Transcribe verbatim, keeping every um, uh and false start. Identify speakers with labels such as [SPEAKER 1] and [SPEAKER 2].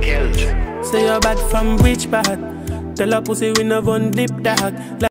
[SPEAKER 1] Kelch.
[SPEAKER 2] Say you're bad from which part? Tell a pussy we no one dip dog.